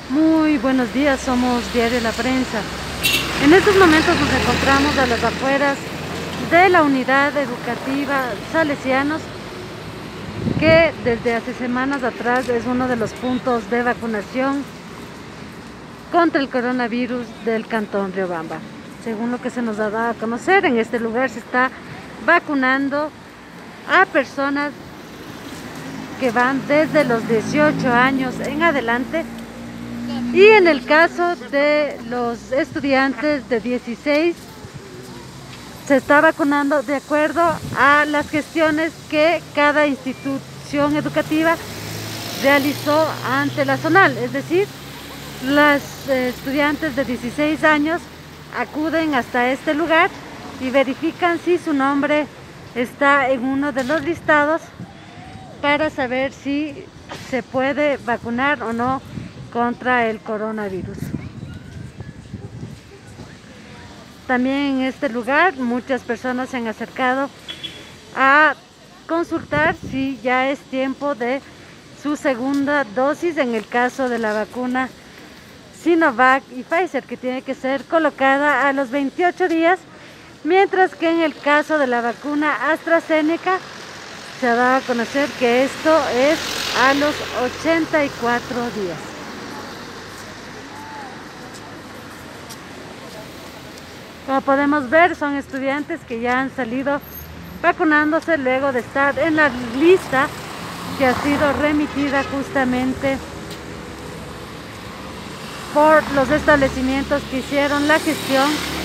Muy buenos días, somos Diario La Prensa. En estos momentos nos encontramos a las afueras de la unidad educativa Salesianos, que desde hace semanas atrás es uno de los puntos de vacunación contra el coronavirus del Cantón Riobamba. Según lo que se nos ha dado a conocer, en este lugar se está vacunando a personas que van desde los 18 años en adelante, y en el caso de los estudiantes de 16 se está vacunando de acuerdo a las gestiones que cada institución educativa realizó ante la zonal. Es decir, los estudiantes de 16 años acuden hasta este lugar y verifican si su nombre está en uno de los listados para saber si se puede vacunar o no contra el coronavirus. También en este lugar muchas personas se han acercado a consultar si ya es tiempo de su segunda dosis, en el caso de la vacuna Sinovac y Pfizer, que tiene que ser colocada a los 28 días, mientras que en el caso de la vacuna AstraZeneca se ha dado a conocer que esto es a los 84 días. Como podemos ver, son estudiantes que ya han salido vacunándose luego de estar en la lista que ha sido remitida justamente por los establecimientos que hicieron la gestión